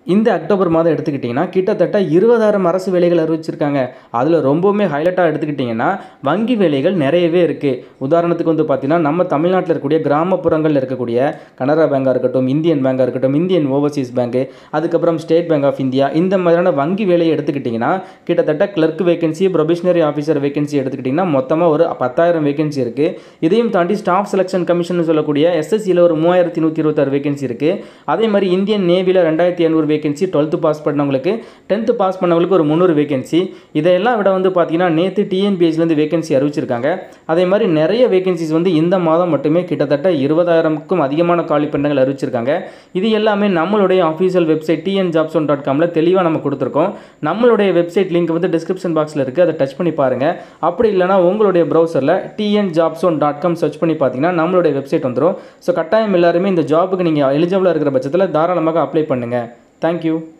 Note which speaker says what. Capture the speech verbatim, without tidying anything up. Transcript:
Speaker 1: இந்த அக்டோபர் மாதம் எடுத்துக்கிட்டிங்கன்னா கிட்டத்தட்ட இருபதாயிரம் அரசு வேலைகள் அறிவிச்சிருக்காங்க. அதில் ரொம்பவுமே ஹைலைட்டாக எடுத்துக்கிட்டிங்கன்னா வங்கி வேலைகள் நிறையவே இருக்குது. உதாரணத்துக்கு வந்து பார்த்திங்கன்னா நம்ம தமிழ்நாட்டில் இருக்கக்கூடிய கிராமப்புறங்களில் இருக்கக்கூடிய கனரா பேங்காக இருக்கட்டும், இந்தியன் பேங்காக இருக்கட்டும், இந்தியன் ஓவர்சீஸ் பேங்க்கு, அதுக்கப்புறம் ஸ்டேட் பேங்க் ஆஃப் இந்தியா, இந்த மாதிரியான வங்கி வேலையை எடுத்துக்கிட்டிங்கன்னா கிட்டத்தட்ட clerk vacancy, probationary officer vacancy எடுத்துக்கிட்டிங்கன்னா மொத்தமாக ஒரு பத்தாயிரம் வேகன்சி இருக்குது. இதையும் தாண்டி ஸ்டாஃப் செலெக்ஷன் கமிஷன் சொல்லக்கூடிய எஸ்எஸ்சியில் ஒரு மூவாயிரத்தி நூற்றி இருபத்தாறு வேகன்சி இருக்குது. அதே மாதிரி இந்தியன் நேவியில் ரெண்டாயிரத்தி ஐநூறு வேகன்சி, டுவெல்த்து பாஸ் பண்ணவங்களுக்கு, டென்த்து பாஸ் பண்ணவங்களுக்கு ஒரு முந்நூறு வேகன்சி. இதையெல்லாம் விட வந்து பார்த்தீங்கன்னா நேற்று டிஎன்பிஎஸ்சிலேருந்து வேகன்சி அறிவிச்சிருக்காங்க. அதே மாதிரி நிறைய வேகன்சிஸ் வந்து இந்த மாதம் மட்டுமே கிட்டத்தட்ட இருபதாயிரம்க்கும் அதிகமான காலி பண்டங்கள் அறிவிச்சிருக்காங்க. இது எல்லாமே நம்மளுடைய official website TN jobs one dot காமில் தெளிவாக நம்ம கொடுத்துருக்கோம். நம்மளுடைய வெப்சைட் லிங்க் வந்து டிஸ்கிரிப்ஷன் பாக்ஸில் இருக்குது, அதை டச் பண்ணி பாருங்கள். அப்படி இல்லைனா உங்களுடைய ப்ரௌசரில் TN jobs one dot com search பண்ணி பார்த்தீங்கன்னா நம்மளுடைய வெப்சைட் வந்துடும். ஸோ கட்டாயம் எல்லாருமே இந்த ஜாபுக்கு நீங்கள் எலிஜிபிளாக இருக்கிற பட்சத்தில் தாராளமாக அப்ளை பண்ணுங்கள். Thank you.